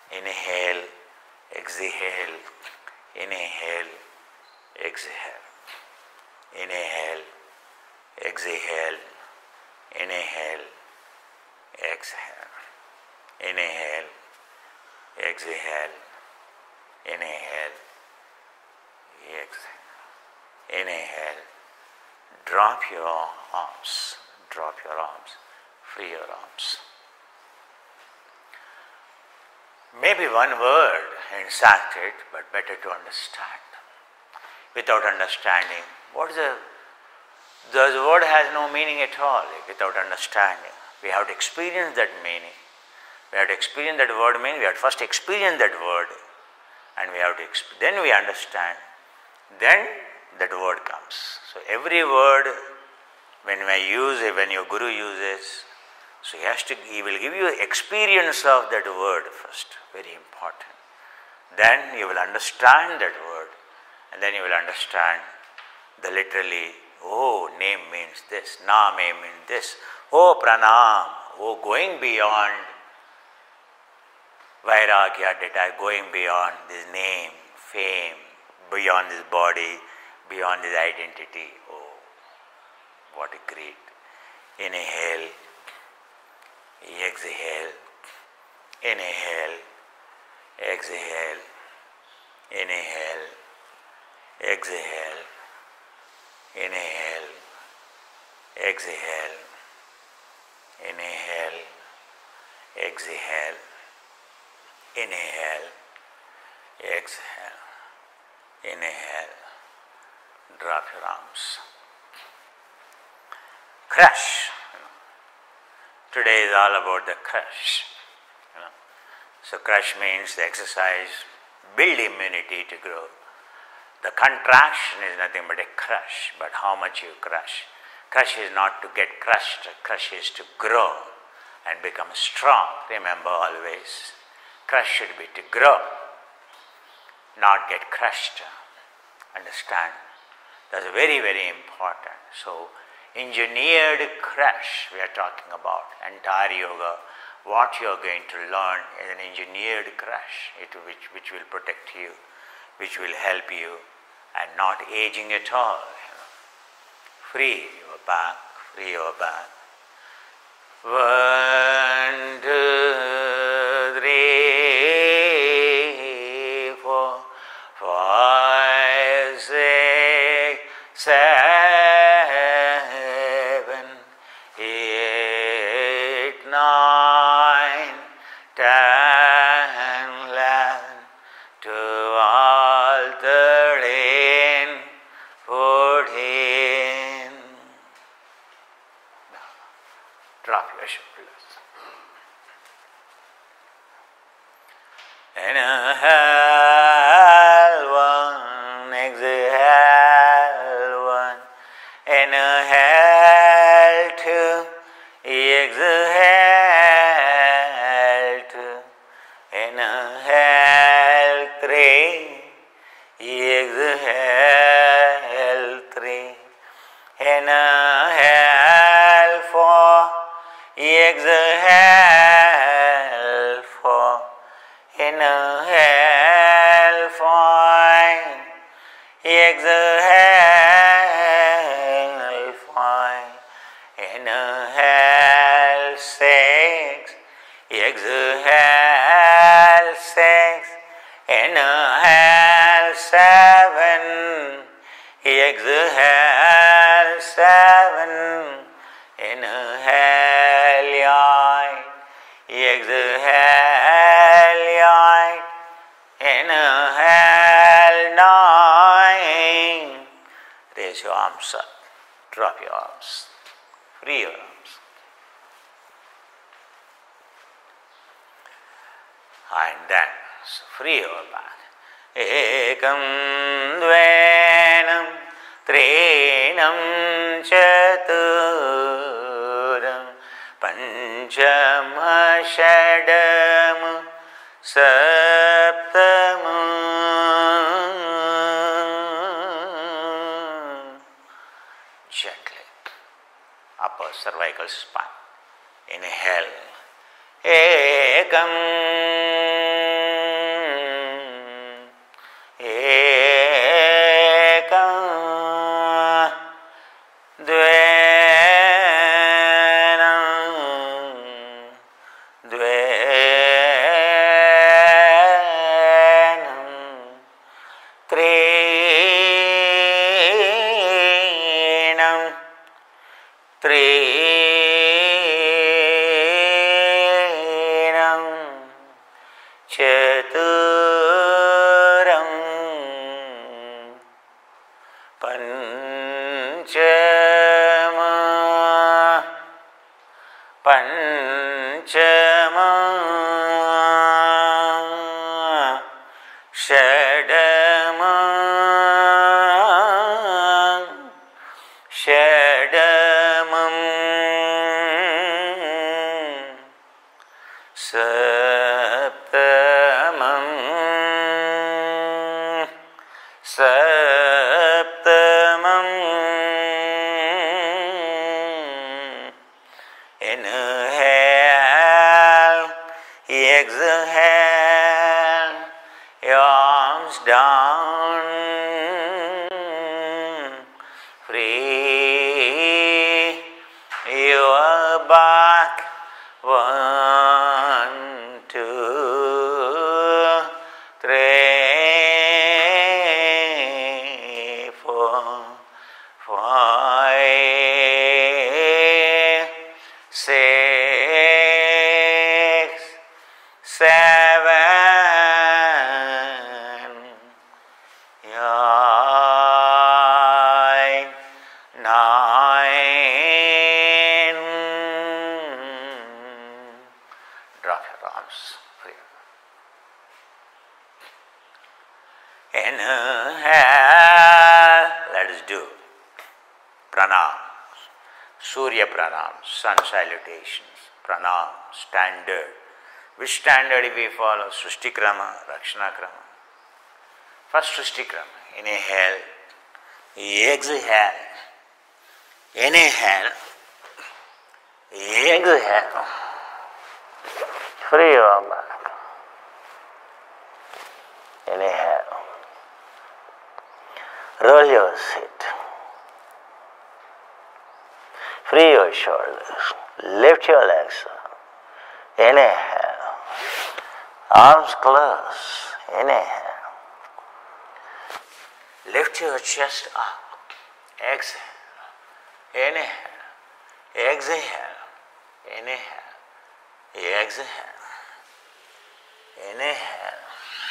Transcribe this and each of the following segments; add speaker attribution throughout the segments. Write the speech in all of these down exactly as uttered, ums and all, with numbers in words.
Speaker 1: Inhale, exhale, inhale, exhale. Inhale, exhale, inhale, exhale. Inhale, exhale, inhale, exhale. Inhale, drop your arms, drop your arms, free your arms. Maybe one word in Sanskrit, but better to understand. Without understanding, what is a, the word has no meaning at all without understanding. We have to experience that meaning. We have to experience that word meaning. We have to first experience that word, and we have to exp- then we understand. Then that word comes. So every word, when I use it, when your guru uses, so he has to, he will give you experience of that word first, very important. Then you will understand that word, and then you will understand the literally, oh, name means this, Name means this, oh, pranam, oh, going beyond vairagya, data, going beyond this name, fame, beyond this body, beyond this identity. Oh, what a great. Inhale, exhale, inhale, exhale, inhale, exhale, inhale, exhale, inhale, exhale, inhale, exhale, inhale, drop your arms. Crush. Today is all about the crush. You know. So crush means the exercise, build immunity to grow. The contraction is nothing but a crush, but how much you crush. Crush is not to get crushed, crush is to grow and become strong. Remember always, crush should be to grow, not get crushed. Understand? That's very, very important. So, engineered crush we are talking about. Entire yoga, what you are going to learn is an engineered crush, it, which, which will protect you, which will help you, and not aging at all. You know. Free your back, free your back. One, two, three, four, five, six, seven, eight, nine, ten, eleven, twelve, thirteen, fourteen. Now, drop your shoulders. Inhale one, exhale one. Inhale two, exhale two. Inhale three, exhale three. Inhale four, exhale four. Inhale five, exhale five. Inhale six, exhale six. Inhale seven, exhale seven. Inhale eight, exhale eight. Inhale nine. Raise your arms up. Drop your arms. Free your arms. And then so free your back. Ekam dvenam trenam chaturam panchama shadam saptam. Gently. Upper cervical spine. Inhale. Ekam Sun salutations, pranam, standard. Which standard if we follow? Srishti krama, Rakshana krama. First Srishti krama, inhale, exhale, inhale, exhale, free your back, inhale, roll your seat. Free your shoulders, lift your legs up, inhale, arms close, inhale, lift your chest up, exhale, inhale, exhale, inhale, exhale, inhale,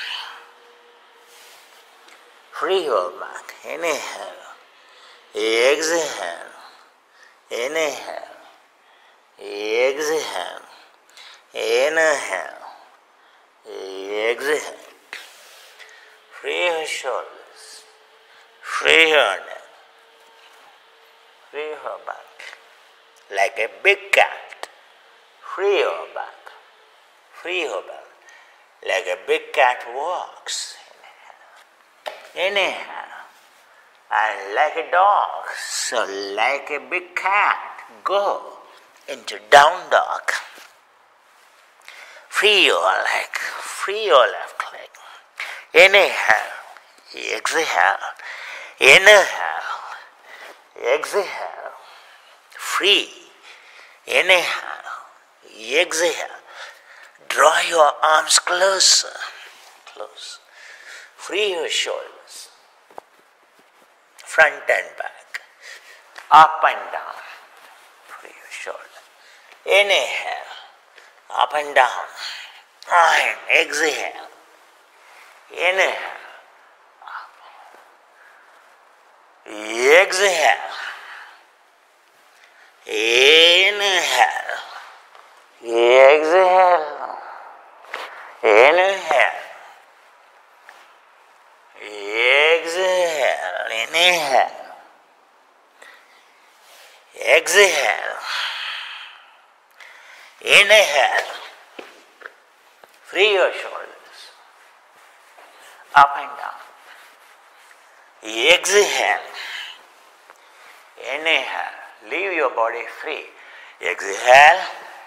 Speaker 1: free your back, inhale, exhale, inhale, exhale, inhale, exhale. Free your shoulders, free your neck, free your back. Like a big cat, free your back, free your back. Like a big cat walks. Inhale, inhale. And like a dog, so like a big cat, go into down dog. Free your leg, free your left leg. Inhale, exhale, inhale, exhale, free. Inhale, exhale. Draw your arms closer, close. Free your shoulders. Front and back, up and down, free your shoulder. Inhale, up and down, and exhale. Inhale, up. Exhale. Inhale, exhale. Inhale. Exhale, inhale, exhale, inhale, free your shoulders, up and down, exhale, inhale, leave your body free, exhale,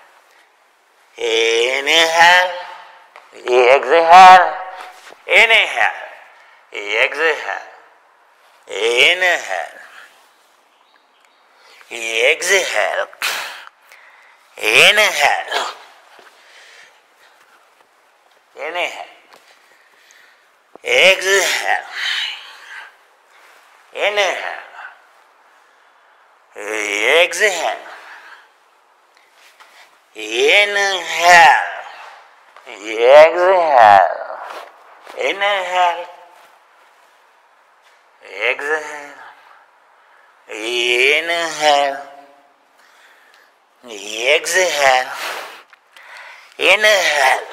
Speaker 1: inhale, exhale, inhale. Exhale, inhale, exhale, inhale, inhale, exhale, inhale, exhale, inhale, exhale, inhale. Exhale, inhale, exhale, Inhale.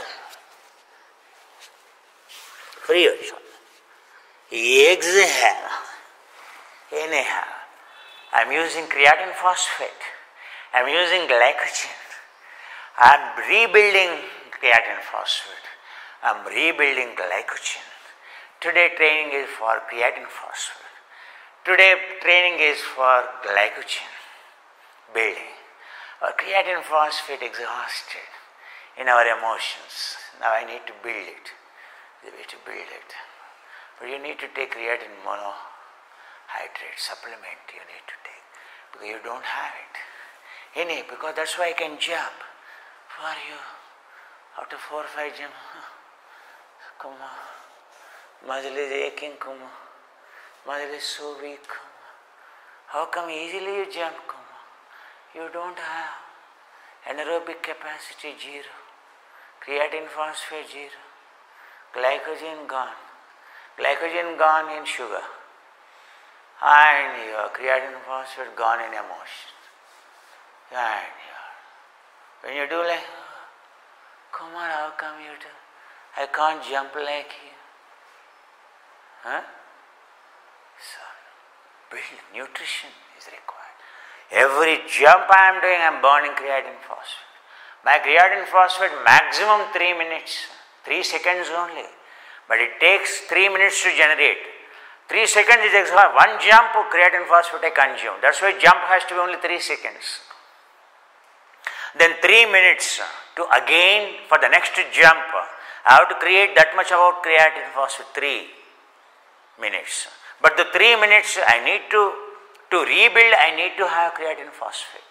Speaker 1: Free your shoulder. Exhale. Inhale. I am using creatine phosphate. I am using glycogen. I am rebuilding creatine phosphate. I am rebuilding glycogen. Today training is for creatine phosphate. Today training is for glycogen building. Our creatine phosphate exhausted in our emotions. Now I need to build it. The way to build it. But you need to take creatine monohydrate supplement you need to take. Because you don't have it. In it, because that's why I can jump for you. After four or five jump, come on. Muscle is aching, come on. Muscle is so weak, come on. How come easily you jump, come on? You don't have anaerobic capacity zero. Creatine phosphate zero. Glycogen gone. Glycogen gone in sugar. And your creatine phosphate gone in emotions. And your, when you do like, come on, how come you do? I can't jump like you. Huh? So, build nutrition is required. Every jump I am doing, I am burning creatine phosphate. My creatine phosphate maximum three minutes, three seconds only. But it takes three minutes to generate. Three seconds is exhausted. One jump of creatine phosphate I consume. That's why jump has to be only three seconds. Then three minutes to again for the next jump. I have to create that much about creatine phosphate, three minutes. But the three minutes I need to, to rebuild, I need to have creatine phosphate.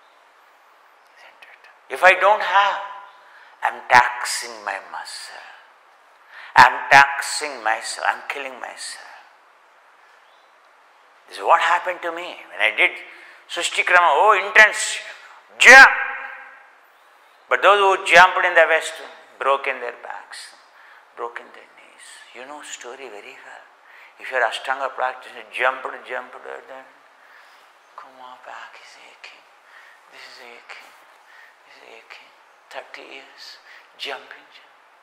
Speaker 1: If I don't have, I am taxing my muscle. I am taxing myself, I am killing myself. This is what happened to me when I did Sushtikrama, oh intense, jump. But those who jumped in the West, broken their backs, broken their knees. You know story very well. If you are Ashtanga practitioner, jumped, jumped, then come on, back is aching, this is aching, this is aching. thirty years, jumping, jumping.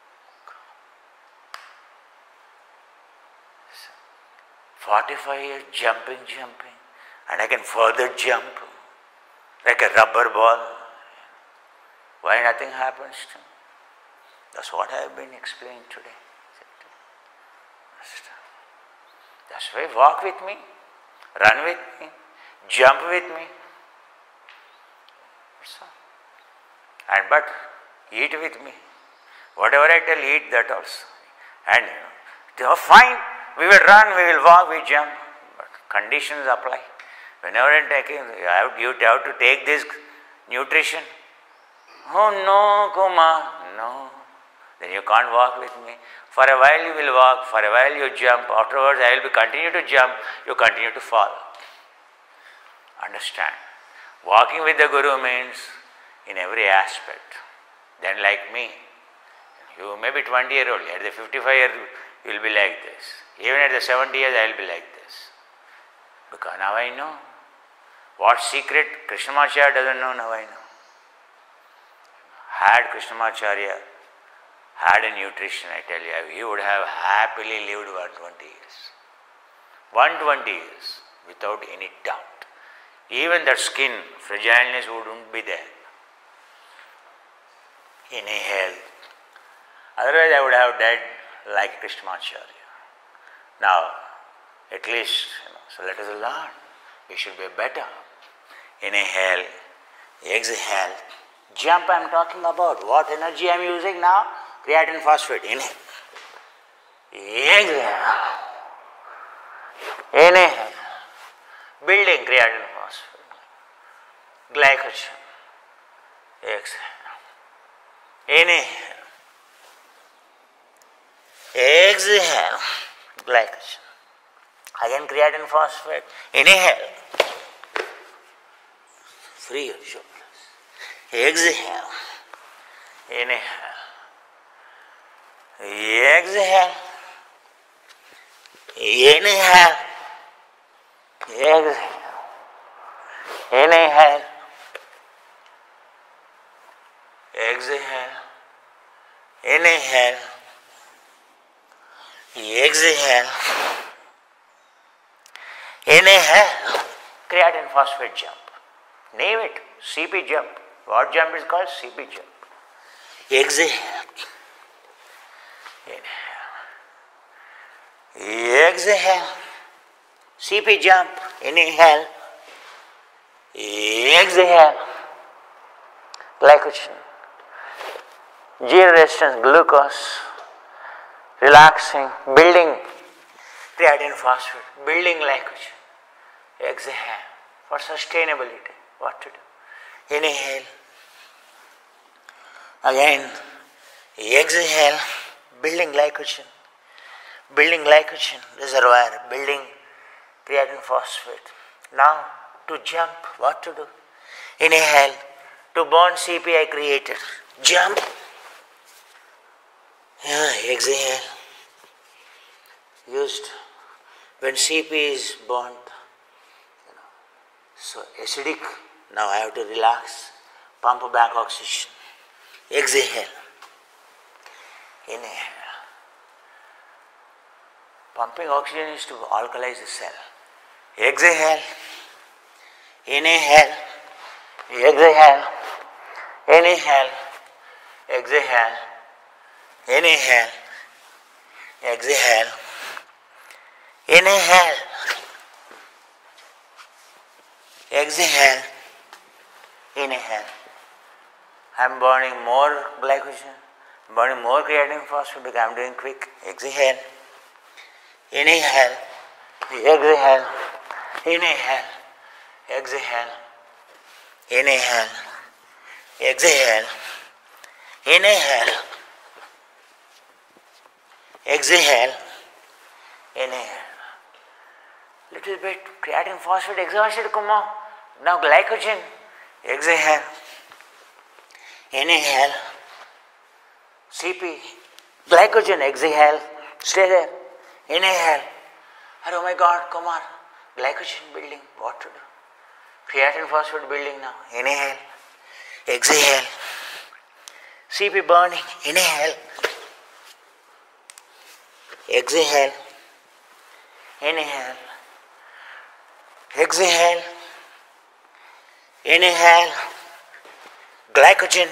Speaker 1: forty-five years, jumping, jumping. And I can further jump like a rubber ball. Why nothing happens to me? That's what I have been explaining today. That's why walk with me, run with me, jump with me. And but eat with me. Whatever I tell, eat that also. And you know, they are fine. We will run, we will walk, we jump. But conditions apply. Whenever I take it, you have, you have to take this nutrition. Oh no, Kumar, no. Then you can't walk with me. For a while you will walk, for a while you jump. Afterwards I will be continue to jump, you continue to fall. Understand? Walking with the Guru means in every aspect. Then like me, you may be twenty year old, at the fifty-five year you will be like this. Even at the seventy years I will be like this. Because now I know. What secret Krishnamacharya doesn't know, now I know. Had Krishnamacharya had a nutrition, I tell you, he would have happily lived one hundred twenty years. one hundred twenty years without any doubt. Even that skin, fragileness wouldn't be there. Inhale. Otherwise I would have died like Krishnamacharya. Now, at least, you know, so let us learn. We should be better. Inhale, exhale. Jump I am talking about. What energy I am using now? Creatine phosphate. Inhale. Exhale. Inhale. Building creatine phosphate. Glycogen. Exhale. Inhale. Exhale. Glycogen. Again creatine phosphate. Inhale. Free your shoulders. Exhale. Inhale. Exhale. Inhale. Exhale. Inhale. Exhale. Inhale. Exhale. Inhale. Creatine phosphate jump. Name it. C P jump. What jump is called? C P jump. Exhale. Inhale. Exhale. C P jump. Inhale. Exhale. Glycogen. Zero resistance glucose. Relaxing. Building creatine phosphate. Building glycogen. Exhale. For sustainability. What to do? Inhale. Again. Exhale. Building glycogen. Building glycogen reservoir. Building creatine phosphate. Now to jump, what to do? Inhale. To burn C P I created. Jump. Yeah, exhale. Used when C P is burnt. You know. So acidic. Now I have to relax. Pump back oxygen. Exhale. Inhale. Pumping oxygen is to alkalize the cell. Exhale. Inhale. Exhale. Inhale. Exhale. Inhale. Exhale. Inhale. Exhale. Inhale. I am burning more glycogen, burning more creatine phosphate because I am doing quick. Exhale. Inhale. Exhale. Inhale. Exhale. Inhale. Exhale. Inhale. Exhale. Inhale. Little bit creatine phosphate exhausted, come on. Now glycogen. Exhale. Inhale. C P. Glycogen. Exhale. Stay there. Inhale. Oh my God, come on. Glycogen building. What to do? Creatine phosphate building now. Inhale. Exhale. C P burning. Inhale. Exhale. Inhale. Exhale. Inhale. Glycogen.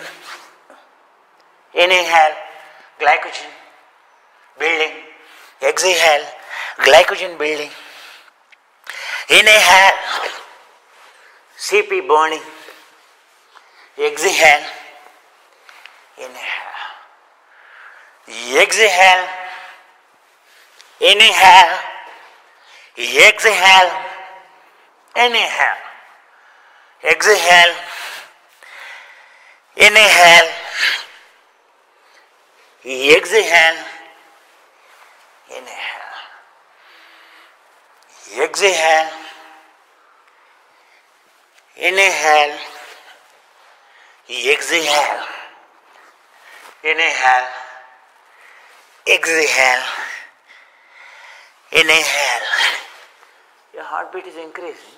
Speaker 1: Inhale. Glycogen building. Exhale. Glycogen building. Inhale. C P burning. Exhale. Inhale. Exhale. Inhale. Exhale. Inhale. Exhale. Inhale. Exhale. Inhale. Exhale. Inhale. Exhale. Inhale. Exhale. Inhale. Your heartbeat is increasing.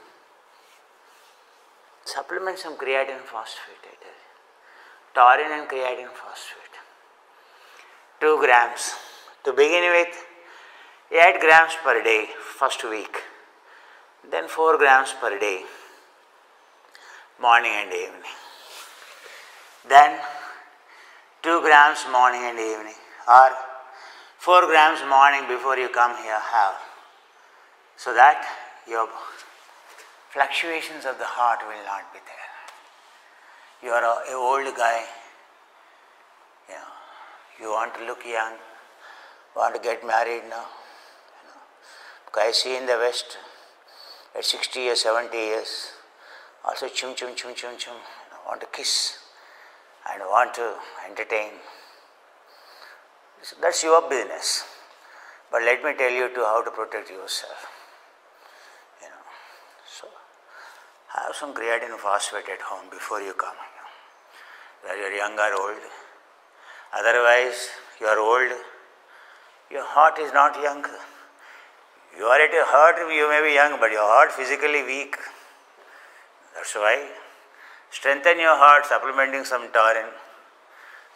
Speaker 1: Supplement some creatine phosphate. Taurine and creatine phosphate. Two grams. To begin with, eight grams per day, first week. Then four grams per day, morning and evening. Then two grams morning and evening, or four grams morning before you come here have, so that your fluctuations of the heart will not be there. You are an old guy, you know, you want to look young, want to get married now. You know. Because I see in the West, at sixty years, seventy years, also chum chum chum chum chum, you know, want to kiss and want to entertain. So that's your business. But let me tell you to how to protect yourself. You know. So have some creatine phosphate at home before you come. You know, whether you are young or old. Otherwise, you are old. Your heart is not young. You are at your heart, you may be young, but your heart physically weak. That's why strengthen your heart, supplementing some taurine,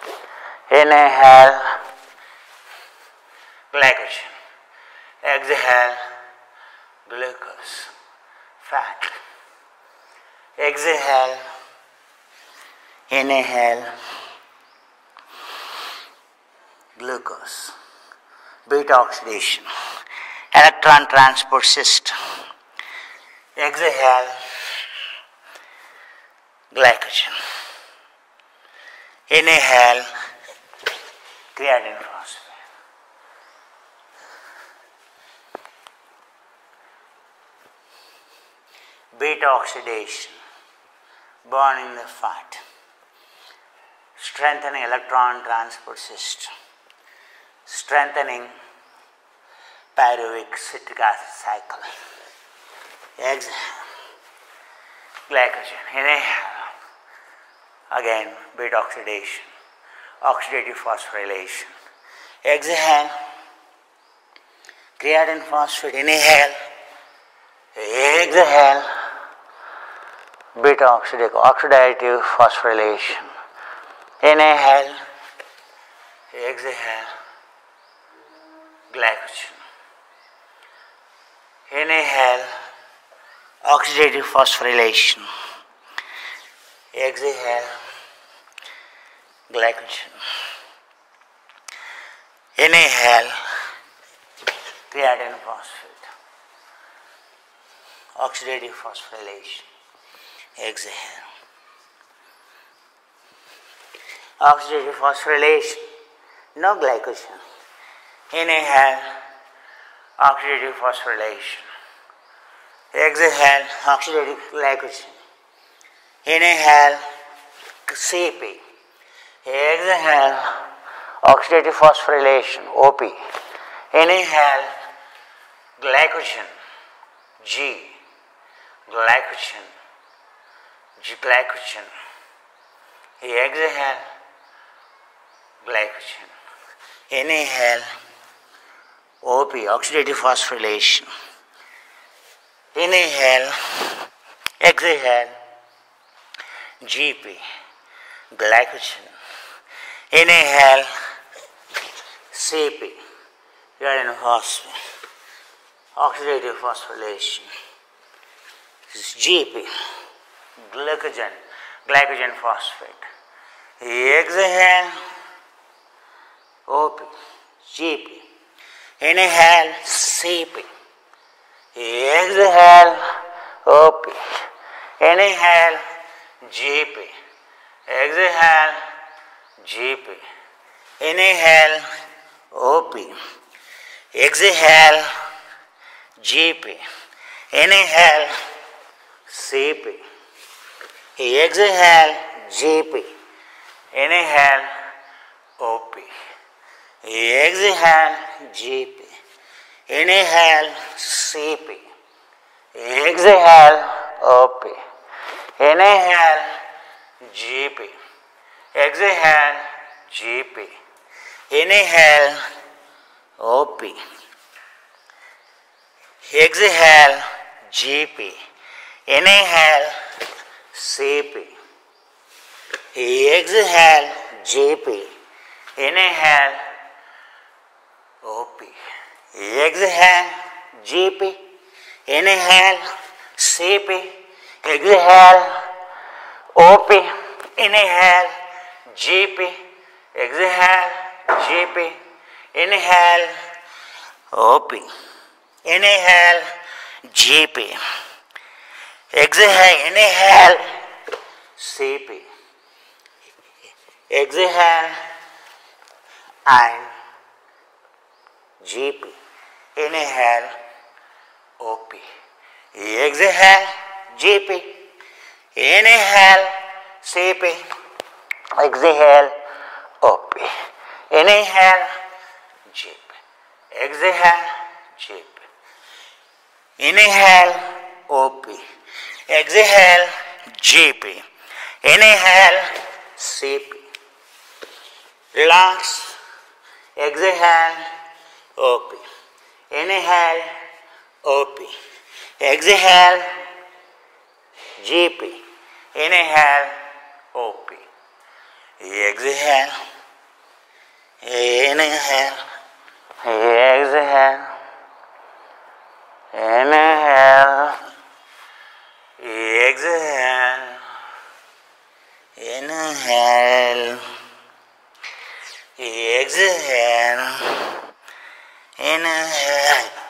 Speaker 1: Inhale, glycogen. Exhale, glucose, fat. Exhale, inhale, glucose, beta oxidation, electron transport system. Exhale, glycogen. Inhale, creatine phosphate. Beta oxidation, burning the fat, strengthening electron transport system, strengthening pyruvic citric acid cycle. Exhale, glycogen. Inhale, again beta oxidation, oxidative phosphorylation. Exhale, creatine phosphate. Inhale, exhale, beta oxidative, oxidative phosphorylation. Inhale, exhale, glycogen. Inhale, oxidative phosphorylation. Exhale, glycogen. Inhale, creatine phosphate, oxidative phosphorylation. Exhale, oxidative phosphorylation, no glycogen. Inhale, oxidative phosphorylation. Exhale, oxidative glycogen. Inhale, C P. Exhale, oxidative phosphorylation, O P. Inhale, glycogen, G. Glycogen, G glycogen. Exhale, glycogen. Inhale, O P, oxidative phosphorylation. Inhale, exhale, G P, glycogen. Inhale, C P, creatine phosphate, oxidative phosphorylation. This is G P, glycogen, glycogen phosphate. Exhale, O P, G P. Inhale, C P. Exhale, O P. Inhale, G P. Exhale, G P. Inhale, O P. Exhale, G P. Inhale, C P. Exhale, G P. Inhale, O P. Exhale, G P. Inhale, C P. Exhale, O P. Inhale, G P. Exhale, G P. Inhale, O P. Exhale, G P. Inhale, C P. Exhale, G P. Inhale, O P. Exhale, G P. Inhale, C P. Exhale, O P. Inhale, G P. Exhale, G P. Inhale, O P. Inhale, G P. Exhale, inhale, C P. Exhale, and G P. Inhale, O P. Exhale, G P. Inhale, C P. Exhale, O P. Inhale, G P. Exhale, G P. Inhale, O P. Exhale, G P. Inhale, C P. Relax. Exhale, O P. Inhale, O P. Exhale, G P. Inhale, O P. Exhale. Inhale, exhale, inhale, exhale, inhale, exhale, inhale,